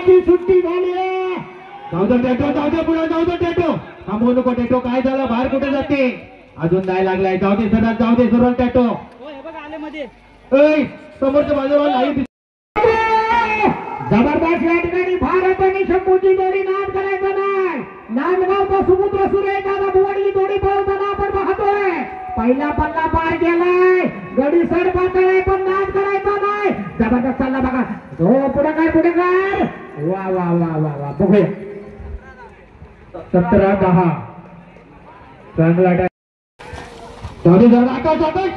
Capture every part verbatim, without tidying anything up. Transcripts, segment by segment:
ची सुट्टी झाली. जाऊ दे टेटो, जाऊ दे पुढे, जाऊ दे टेटो. थांबवू नको टेटो. काय झालं? बाहेर कुठे जाते? अजून नाही लागलाय. जाऊ दे सरळ, जाऊ दे सरळ टेटो. समोरच्या बाजूला नाही. जबरदस्त या ठिकाणी भारत आणि शंभूची जोडी नाद करायचा नाही. नांदगावचा समुद्र सुरे दादा बुवाडी जोडी पळवताना आपण पाहतोय. पहिला पल्ला पार गेलाय. गडी सर पातळ पण नाद करायचा नाही. जबरदस्त चालला बघा. हो पुढे काय पुढे काय. वा वा वा वा वा बघूया. सतरा दहा चांगला जाऊ जरा आकाश आकाश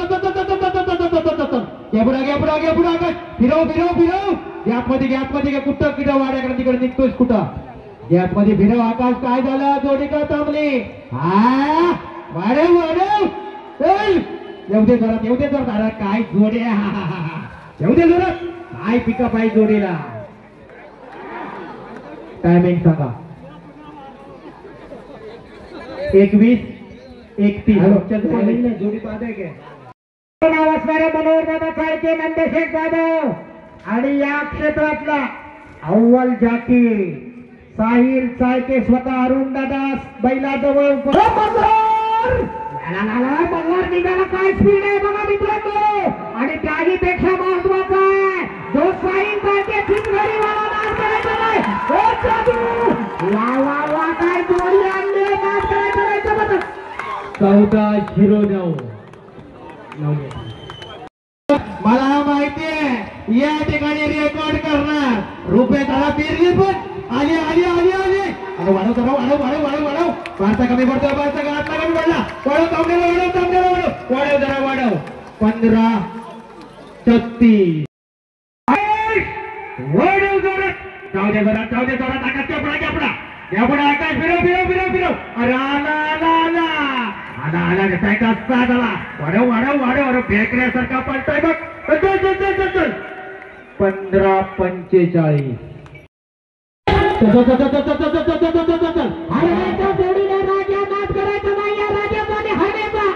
पुढा घ्या पुढा घ्या पुढा आकाश. फिरव फिरव फिरव. गॅप मध्ये गॅप मध्ये घ्या. कुठं किडा वाड्याकडे तिकडे निघतोस कुठं. गॅप मध्ये फिरव आकाश. काय झालं? जोडी का थांबली? हा वाढव वाढव. येऊ दे जरा येऊ दे जरा. काय जोडी येऊ दे जरा. काय पिकअप आहे जोडीला. टायमिंग सांगा. एकवीस एकतीस जोडी पाहते काय नाव असणारे मनोहर दादा चाळके, नंदेशेठ जाधव आणि या क्षेत्रातला अव्वल जाकी साहिल चाळके स्वतः अरुण दादा बैलाजवळ मल्हार निघाला. काय स्पीड आहे बघा मित्रांनो. आणि त्याही पेक्षा महत्वाचा आहे जो साहिल चाळके चिंचगडीवाला नाद करायचा नाही. वा वा वा काय जोडी आणली. नाद करायचं नाही. चौदा झिरो नऊ. मला माहितीये या ठिकाणी रेकॉर्ड करणार. रुपये त्याला पेरली पण आली आली आली आली. अरे वाढव करा वाढव वाढव वाढव वाढव. भारता कमी पडतो. भारता का आतला कमी पडला. वाढव तांबड्याला वाढव तांबड्याला वाढव वाढव जरा वाढव. पंधरा छत्तीस वाढव जरा. जाऊ दे जरा जाऊ दे जरा. टाका कपडा कपडा कपडा आकाश. फिरव फिरव फिरव फिरव. अरे आला आला आला आला आला कसा कसा झाला. वाढव वाढव वाढव. अरे फेकण्यासारखा पलटाय बघ. चल चल चल चल चल. पंधरा पंचेचाळीस. जोडीने राजा नाद करायचा नाही. या राजाचा हाण्याचा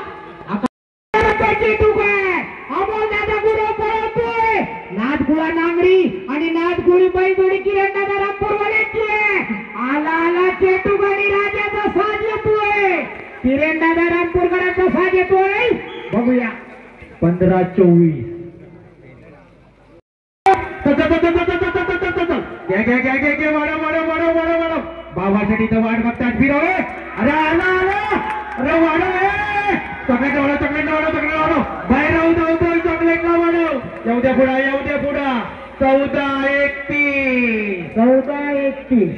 अमोल दादा गुरु पळवतोय. नाद गुळा नांगरी आणि नाद गुळी बाई जोडी किरण दादा रामपूर वाल्याची आहे. आला आला चेटू गाडी राजाचा साज येतोय. किरण दादा रामपूरकरांचा साज येतोय. बघूया. पंधरा चोवीस. बाबासाठी तर वाट बघतात. फिरव. अरे आला आला. अरे वाढव. चॉकलेट वाढव चॉकलेट वाढव चॉकलेट वाढव. बाहेर राहू जाऊ चॉकलेटला वाढव. येऊ द्या पुढा येऊ द्या पुढा. चौदा एकतीस. चौदा एकतीस.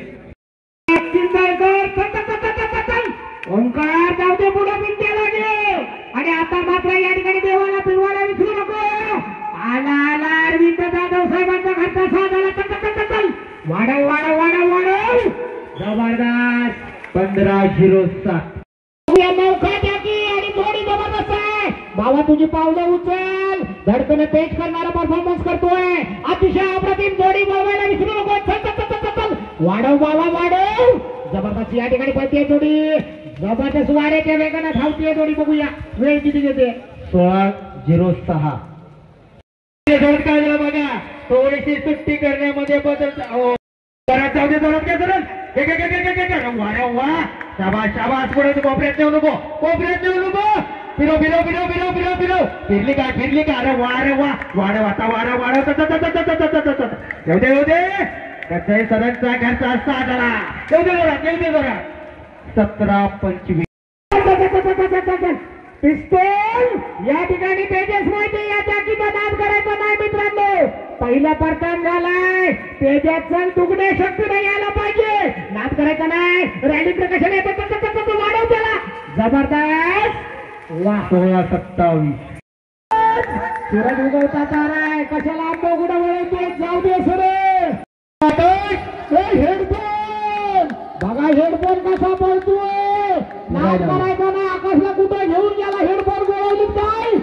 ओंकार जाऊ दे पुढे पिंट्या लागे. आणि आता मात्र या ठिकाणी देवाला पिरवाला विसरू नको. आला आला अरविंद जाधव साहेबांचा घरचा साथ आला. चल वाढव वाढव वाढव वाढव. जबरदस्त. पंधरा झिरो सात. नौका टाकी आणि जोडी जबरदस्त आहे. बाबा तुझी पावलं उचल. धडकन पेच करणारा परफॉर्मन्स करतोय. अतिशय अप्रतिम जोडी बोलवायला विसरू नको. चल चल चल. वाढव बाबा वाढव. जबरदस्त या ठिकाणी पळतीये जोडी. जबरदस्त वाऱ्याच्या वेगाने धावतीये जोडी. बघूया वेळ किती घेते. सोळा झिरो सहा. काय झालं बघा. थोडीशी सुट्टी करण्यामध्ये बदल. जाऊ दे जोरात घ्या जोरात. वाढव वा. शाबास शाबास. पुढे कोपऱ्यात नेऊ नको. कोपऱ्यात नेऊ नको. फिरव फिरव फिरव फिरव फिरव फिरव. फिरली काय फिरली का. अरे वा रे वा. वाढव आता वाढव वाढव. येऊ दे येऊ दे. कसं सरांचा घरचा साथ आला. येऊ दे जोरात येऊ दे जोरात. सतरा पंचवीस. पिस्तूल या ठिकाणी तेजस माहिती. या चाकीचा नाद करायचा नाही मित्रांनो. पहिला प्रथम झालाय. तेजात चल दुगणे शक्ती नाही यायला पाहिजे. नाद करायचा नाही. रॅली प्रकाशन येतो. वाढव त्याला. जबरदस्त. वा. सोळा सत्तावीस. सूरज उगवता ताराय. कशाला आंबो गुडा वळवते. जाऊ दे सुरे. हेडफोन बघा. हेडफोन कसा बोलतोय. नाद करायचा नाही. आकाशला कुठे घेऊन गेला. हेडफोन बोलवली काय.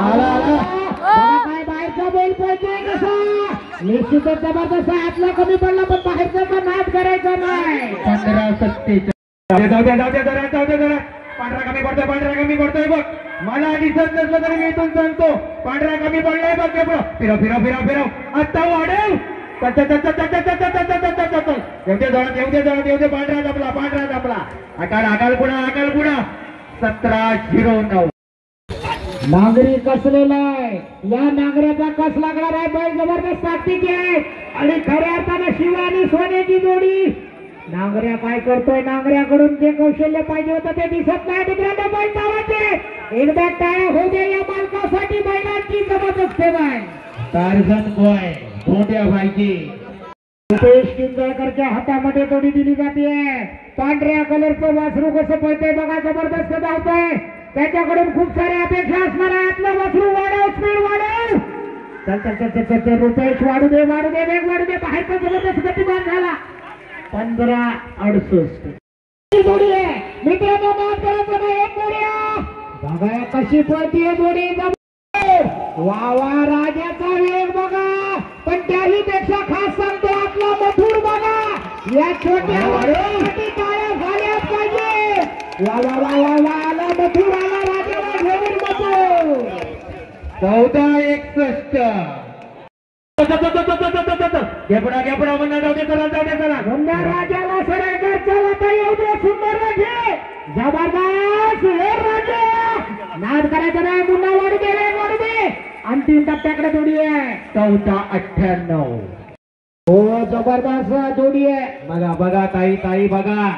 काय बाहेरचा बैल पळतोय कसा. निश्चितच जबरदस्त. आतला कमी पडला पण बाहेरचा नाद करायचा नाही. पंधरा सत्तेचाळीस. जाऊ द्या जाऊ द्या जरा जाऊ द्या जरा. पांढरा कमी पडतोय. पांढरा कमी पडतोय बघ. मला दिसत नसलं तरी मी इथून सांगतो. पांढरा कमी पडलाय बघ. फिरव फिरव फिरव फिरव. आता वाढव. एवढे जोरात एवढे जोरात एवढे पांढरा जपला पांढरा जपला आकार आकार पुढा आकार पुढा सतरा झिरो नऊ. नांगरी कसलेला आहे. या नांगऱ्याचा कस लागणार आहे. बैल जबरदस्त ताकदीची आहे आणि खऱ्या अर्थानं शिव आणि सोन्याची जोडी. नांगऱ्या काय करतोय. नांगऱ्याकडून जे कौशल्य पाहिजे होतं ते दिसत नाही मित्रांनो. बैल धावायचे एकदा टाळ्या होऊ दे या मालकासाठी. बैलांची जबरदस्त सेवा आहे. टार्झन बॉय मोठ्या भाईची रुपेश किंजळकरच्या हातामध्ये जोडी दिली जाते. पांढऱ्या कलरचं वासरू कसं पळतंय बघा. जबरदस्त धावतंय. त्याच्याकडून खूप साऱ्या अपेक्षा असणार आहे. आपलं वासरू वाढव स्पीड वाढव. चल चल चल चल चल रुपेश वाढू दे वाढू दे वेग वाढू दे. बाहेरचा जबरदस्त गतिमान झाला. पंधरा अडुसष्ट जोडी आहे मित्रांनो. नाद करायचं नाही. एक जोडी बघा कशी पळतीये जोडी. वा वा राजाचा वेग बघा. पण त्याही पेक्षा खास सांगतो आपला मथुर बघा. या छोट्या वाढीसाठी टाळ्या झाल्याच पाहिजे. वा वा वा वा वा आला मथुर आला. राजाला घेऊन मथुर. चौदा एकसष्ट घेपडा घेपडा म्हणणार जाऊ दे चला जाऊ दे चला. मुन्ना राजाला सरळ कर. चला आता येऊ दे. सुंदर राजे जबरदस्त हे राजा. नाद करायचं नाही. मुन्ना वाढू दे वेग वाढू दे. अंतिम टप्प्याकडे जोडी आहे. चौदा अठ्ठ्याण्णव. हो जबरदस्त जोडी आहे. बघा बघा ताई ताई बघा.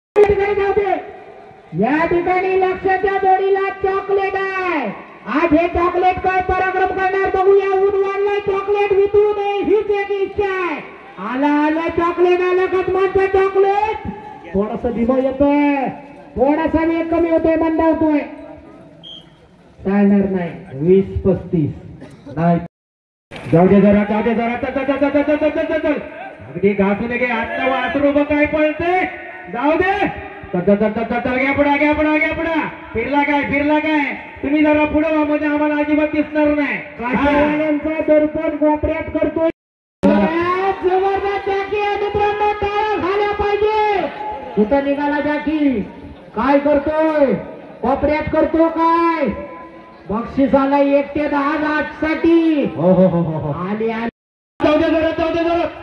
या ठिकाणी लक्ष त्या जोडीला चॉकलेट आहे. आज हे चॉकलेट काय पराक्रम करणार बघूया. ऊन वाढलंय चॉकलेट वितू नये हीच एक इच्छा आहे. आला आलं चॉकलेट आलं कदमांचं चॉकलेट. थोडस धीमं येतोय. थोडासा वेग कमी होतोय. मंदावतोय. चालणार नाही. वीस पस्तीस नाही. जाऊ दे जरा जाऊ दे जरा चल चल चल चल चल चल चल. अगदी घासू नये. आत्ता वासरू बघ काय पळते. जाऊ दे. चल चल चल चल घ्या पुढा घ्या पुढा घ्या पुढा. फिरला काय फिरला काय. तुम्ही जरा पुढे व्हा म्हणजे आम्हाला अजिबात दिसणार नाही. काशावाल्यांचा दर्पण कोपऱ्यात करतोय. जबरदस्त जॅकी आहे मित्रांनो. टाळ्या झाल्या पाहिजे. कुठं निघाला जॅकी. काय करतोय. कोपऱ्यात करतो काय. बक्षिसाला एक ते दहा लाख साठी. हो हो हो हो आली आली. जाऊ दे जरा जाऊ दे जरा.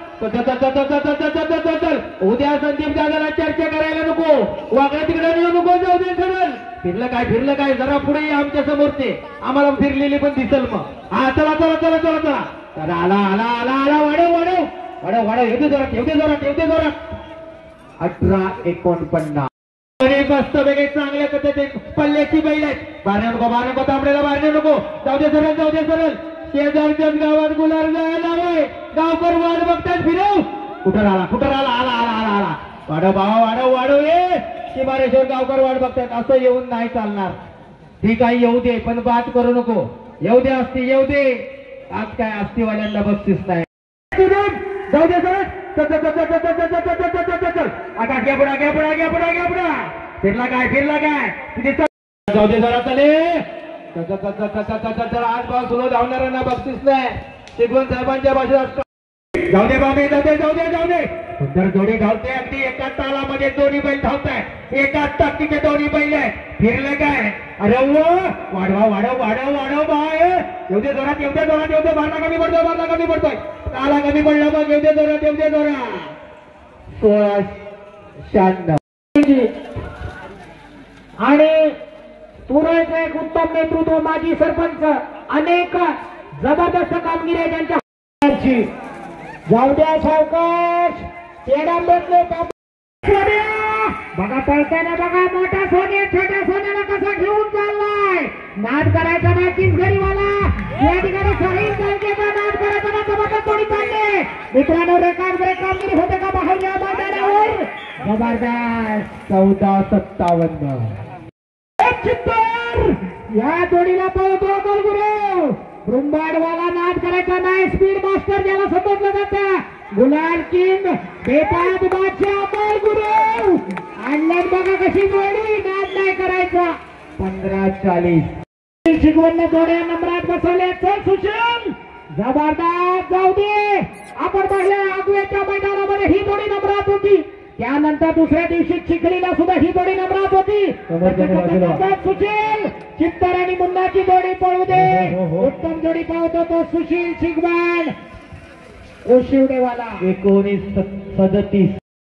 उद्या संदीप दादाला चर्चा करायला नको. वाकडा तिकडे नको. जाऊ दे सरळ. फिरलं काय फिरलं काय. जरा पुढे आमच्या समोरचे आम्हाला फिरलेले पण दिसल मग. हा चला चला चला चला चला चला. आला आला आला आला वाढव वाढव वाढव वाढव. येऊ दे जोरात येऊ दे जोरात येऊ दे जोरात. अठरा एकोणपन्नास. मस्त वेगळे चांगल्या पद्धतीने पल्ल्याची बैल आहेत. बाहेर नको बाहेर नको. तांबड्याला बाहेर नको. जाऊ दे सरळ जाऊ दे सरळ. शेजारच्याच गावात गुलाल जायला हवंय. गावकर वाढ बघतात फिरव. कुठं आला कुठं आला आला आला आला आला. वाढव भावा वाढव वाढव. ये शिमारेश्वर गावकर वाढ बघतात. असं येऊन नाही चालणार. ठीक आहे येऊ दे पण बात करू नको. येऊ दे असती येऊ दे. आज काय अस्तीवाल्यांना बक्षीस नाही. जाऊ दे सर. आता घ्या पुढा घ्या पुढा घ्या पुढा घ्या पुढा. फिरला काय फिरला काय. जाऊ दे जरा चले. आज भाव सुरू धावणाऱ्यांना बक्षीस नाही. शिकवण साहेबांच्या भाषेत जाऊ दे बाबे जाऊ दे जाऊ दे जाऊ दे. सुंदर जोडी धावते. अगदी एका तालामध्ये दोन्ही बैल धावताय. एका ताकदीचे दोन्ही बैल आहे. फिरले काय. अरे वाढवा वाढव वाढव वाढव बाय. येऊ दे जोरात येऊ दे जोरात येऊ दे. बारला कमी पडतोय बारला कमी पडतोय. ताला कमी पडला मग येऊ दे जोरात येऊ दे जोरात. सोळा शहाण्णव. आणि पुण्याचं एक उत्तम नेतृत्व. माजी सरपंच अनेक जबरदस्त कामगिरी आहे त्यांच्या. जाऊ द्या सावकाश. पेडांबरले बघा पळताना बघा. मोठा सोने छोट्या सोन्याला कसा घेऊन चाललाय. नाद करायचा ना किस गरीवाला. या ठिकाणी सही संख्येचा नाद करायचा ना. जबरदस्त थोडी चालले मित्रांनो. रेकॉर्ड ब्रेक कामगिरी होते का बाहेर या मैदानावर. जबरदस्त. चौदा सत्तावन्न. या जोडीला पळतो गुरु. ब्रुंबाडवाला नाद करायचा नाही. स्पीड मास्टर ज्याला समजलं जातं. गुलाल किंग बेताज बादशाह गुरु. आणल्यात बघा कशी जोडी. नाद नाही करायचा. पंधरा चाळीस. शिकवण जोड्या नंबरात बसवले. चल सुशील. जबरदस्त. जाऊ दे. आपण पाहिलं आगव्याच्या मैदानामध्ये ही जोडी नंबरात होती. त्यानंतर दुसऱ्या दिवशी चिखलीला सुद्धा ही जोडी नंबरात होती. सुशील चित्तर आणि मुन्नाची जोडी पळू दे. उत्तम जोडी पळवतो तो सुशील शिगवान. ओ शिवदेवाला एकोणीस सदतीस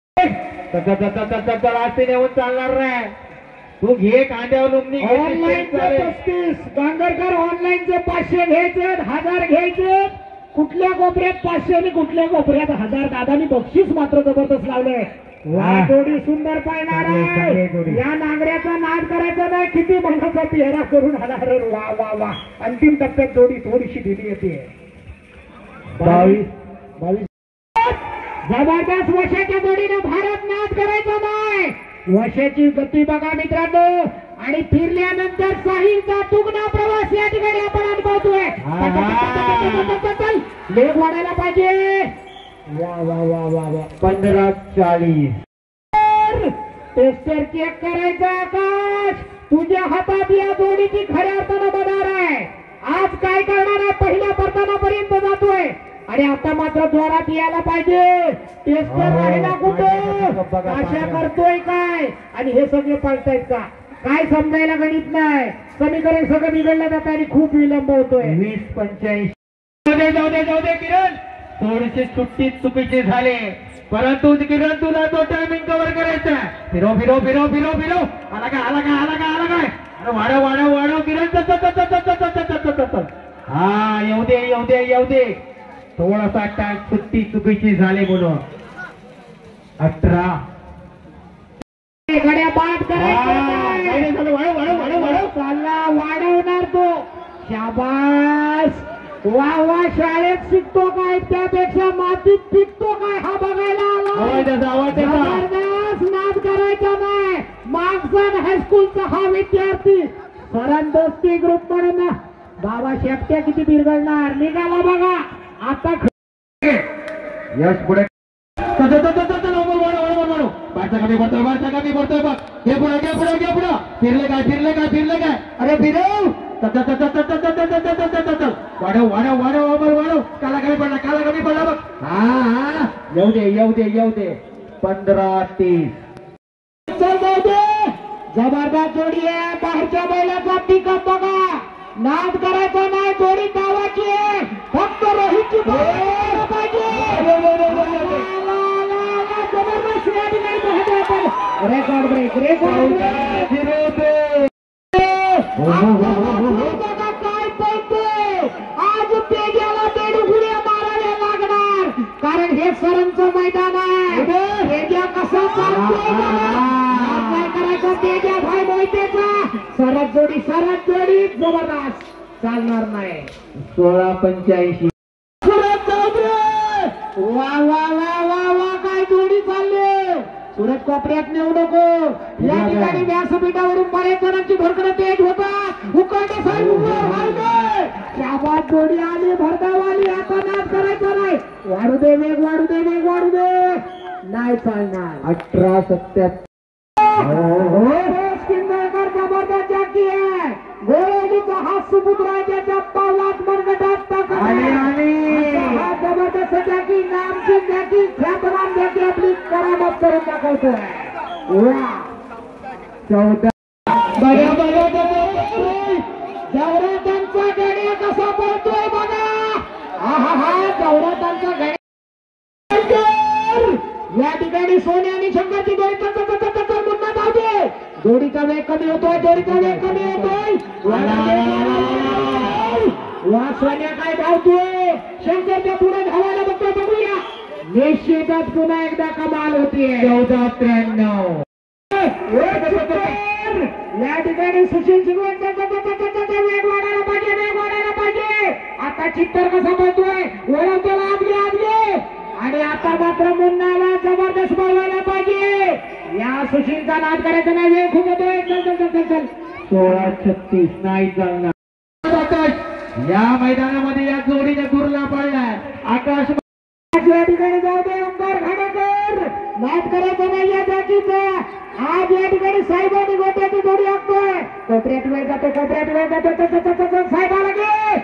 असते नेऊन चालणार नाही. तू घे कांद्यावर लुमणी घे. ऑनलाईनचे पस्तीस गांगरकर ऑनलाईनचे पाचशे घ्यायचे हजार घ्यायचे. कुठल्या कोपऱ्यात पाचशे आणि कुठल्या कोपऱ्यात हजार. दादानी बक्षीस मात्र जबरदस्त लावलंय. वा जोडी सुंदर पाहणार आहे. या नांगऱ्याचा नाद करायचा नाही. किती मनाचा पेहरा करून आला. वा वा वा अंतिम टप्प्यात जोडी थोडीशी ढिली येते. बावीस बावीस जबरदस्त वशाच्या जोडीने भारत नाद करायचा नाही. वशाची गती बघा मित्रांनो. आणि फिरल्यानंतर साहिलचा तुगना प्रवास या ठिकाणी आपण अनुभवतोय. लेग वाढायला पाहिजे. वा वा वा वा वा पंधरा चाळीस टेस्टर चेक करायचा. आकाश तुझ्या हातात या जोडीची खऱ्या अर्थानं मदार आहे. आज काय करणार आहे. पहिल्या परतानापर्यंत जातोय आणि आता मात्र जोरात यायला पाहिजे. टेस्टर राहिला कुठं. आशा करतोय काय आणि हे सगळे पाळतायत का काय समजायला गणित नाही. समीकरण सगळं बिघडलं जातं आणि खूप विलंब होतोय. वीस पंच्याऐंशी जाऊ दे जाऊ दे किरण. थोडेसे सुट्टीत चुकीचे झाले परंतु किरण तुला तो टायमिंग कव्हर करायचा. फिरो फिरो फिरो फिरो फिरो. आला काय आला काय आला काय आला काय. अरे वाढव वाढव वाढव किरण. हा येऊ दे येऊ दे येऊ दे. थोडासा टाइम सुट्टी चुकीची झाली म्हणून. अठरा गड्या बाद करायचं. वाढव वाढव वाढव वाढव. चालला वाढवणार तो. शाबास. वा वा शाळेत शिकतो काय त्यापेक्षा मातीत पिकतो काय हा बघायला आला. जबरदस्त नाद करायचा नाही. मार्क्सन हायस्कूलचा हा विद्यार्थी सरंदोस्ती ग्रुप म्हणून बाबा शेपट्या किती बिरगडणार. निघाला बघा आता. यश पुढे बारचा कमी पडतोय बारचा कमी पडतोय बघ. घे पुढे घे पुढे घे पुढे. फिरले काय फिरले काय फिरले काय. अरे फिरव. वाढव वाढव वाढव अमर वाढव. काला कमी पडला काला कमी पडला बघ. हा हा येऊ दे येऊ दे येऊ दे. पंधरा तीस जबरदस्त जोडी आहे. बाहेरच्या बैलाचा पिकअप बघा. नाद करायचा नाही. जोडी गावाची आहे. फक्त रोहितची पाहिजे. रेकॉर्ड ब्रेक रेकॉर्ड काय पळतोय. आज पेग्याला बेडुगुड्या माराव्या लागणार कारण हे सरांचं मैदान आहे. पेग्या कसा चालतोय काय करायचं. पेग्या भाई मोहितेचा सरत जोडी सरत जोडी जबरदस्त चालणार नाही. सोळा पंच्याऐंशी वा वा वा वा वा काय जोडी चालली. सुरत कोपऱ्यात नेऊ नको. या ठिकाणी व्यासपीठावरून बऱ्याच जणांची भरकडं तेज होता. उकाटे साहेब शाबाद जोडी आली भरधावाली. आता नाद करायचा नाही. वाढू दे वेग वाढू दे वेग वाढू दे. नाही चालणार. अठरा सत्याहत्तर किंजळकर जबरदस्त जाकी आहे. गोळवणीचा हा समुद्राच्या पावलात मनगटात हा जबरदस्त जाकी नामची जाकी ख्यातनाम जाकी आपली करामत करून दाखवतोय. वा चौदा बघा बघा जवरातांचा गड्या कसा पळतोय बघा. हा हा हा जवरातांचा गड्या. या ठिकाणी सोने आणि शंकरची जोडी मुन्ना धावते. जोडीचा वेग कमी होतोय. जोडीचा वेग कमी होतोय. वा सोन्या काय धावतोय. शंकरच्या पुढे धावायला बघतोय. बघूया निश्चितच पुन्हा एकदा कमाल होतीये. चौदा त्र्याण्णव या ठिकाणी सुशील सिंगवंचा वेग वाढायला पाहिजे वेग वाढायला पाहिजे. आता चित्तर कसा पळतोय. वळवतेला आत घे आत घे. आणि आता मात्र मुन्नाला जबरदस्त पळवायला पाहिजे. या सुशीलचा नाद करायचा नाही. वेग खूप होतोय. चल चल चल चल चल. सोळा छत्तीस नाही चालणार. या मैदानामध्ये या जोडीने दुरला पडलाय. आकाश या ठिकाणी जाऊ दे. ओंकार खाडेकर नाद करायचा नाही या जाकीचा. आज या ठिकाणी साहेबांनी गोट्याची जोडी आखतोय. कोपऱ्यात वेळ जातो कोपऱ्यात वेळ जातो. साहेबाला घे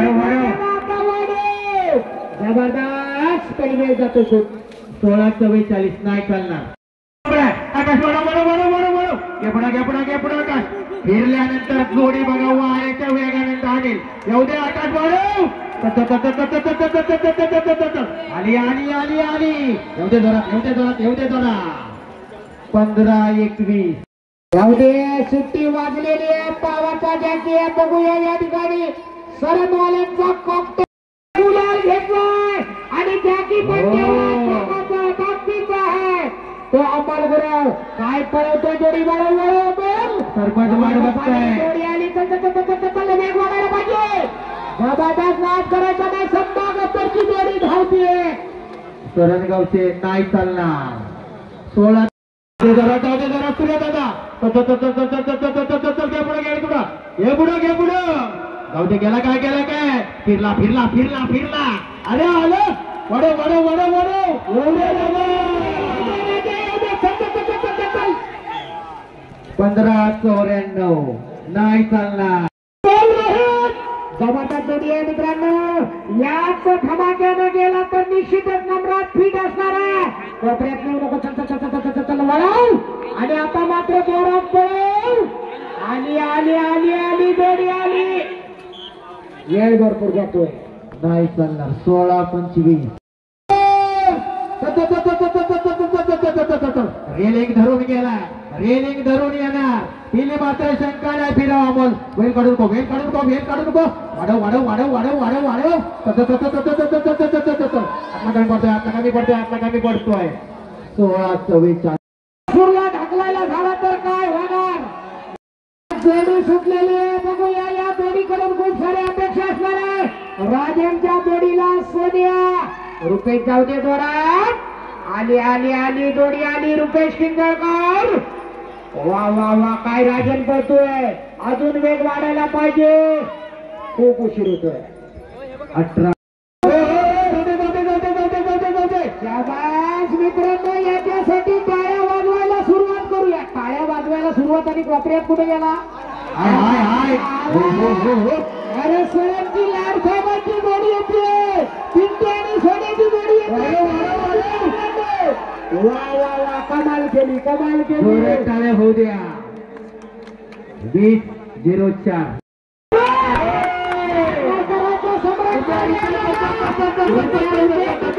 जबरदस्त काही वेळ जातो. सोळा चव्वेचाळीस नाही चालणार. आकाश वडा वडा वडा वडा वडा. घे पुढा घे पुढा घे पुढा आकाश. फिरल्यानंतर जोडी बघा वाऱ्याच्या वेगाने धावेल. येऊ दे आकाश वाढव. आली आली आली आली एवढे जोरात एवढे जोरात एवढे जोरात पंधरा एकवीस जाऊदे सुट्टी वाजलेली आहे पावाचा जॅकी आहे बघूया या ठिकाणी सरदवाल्यांचा कॉकटेल गुलाल घेतलाय आणि जॅकी पण बाकीचा आहे तो अमल गुरव काय पळवतो जोडी वळवळ सरपंच वाट बघताय जोडी आली तर वेग वाढायला पाहिजे जबरदस्त नाच करायचा नाही संभागाची जोडी धावतीये शरणगावचे नाही चालणार सोळा जरा जाऊ दे जरा सूर्य दादा घे पुढे घे पुढं हे पुढं घे पुढं जाऊ दे गेला काय गेला काय फिरला फिरला फिरला फिरला अरे आलं वडो वडो वडो वडो पंधरा चौऱ्याण्णव नाही चालणार जबरदस्त जोडी आहे मित्रांनो याच धमाक्यानं गेला तर निश्चितच नम्रात फिट असणार आहे तो प्रयत्न नको चल चल चल चल चल वळव आणि आता मात्र जोरात पळव आली आली आली आली जोडी आली वेळ भरपूर जातोय नाही चालणार सोळा पंचवीस रेलिंग धरून गेला रेलिंग धरून येणार तिने मात्र शंका नाही फिराव अमोल वेल काढून नको वेल काढून नको वेल काढून नको वाढव वाढव वाढव वाढव वाढव वाढव आपला कमी पडतोय आपला कमी पडतोय आपला कमी पडतोय सोळा चव्वेचाळीस सुरला ढकलायला झाला तर काय होणार जोडी सुटलेली आहे बघूया या जोडीकडून खूप साऱ्या अपेक्षा असणार आहे राजेंच्या जोडीला सोनिया रुपेश जाऊ दे जोरात आली आली आली जोडी आली रुपेश किंगळकर वा वा वा काय राजन करतोय अजून वेग वाढायला पाहिजे खूप उशीर होतोय अठरा शाबास मित्रांनो याच्यासाठी टाळ्या वाजवायला सुरुवात करूया टाळ्या वाजवायला सुरुवात आणि कोपऱ्यात कुठे गेला हाय हाय हाय अरे सरांची लाड साहेबांची जोडी येते पिंटे आणि सोन्याची जोडी येते वा वा वा कमाल केली कमाल केली टाळे होऊ द्या वीस झिरो चार सम्राट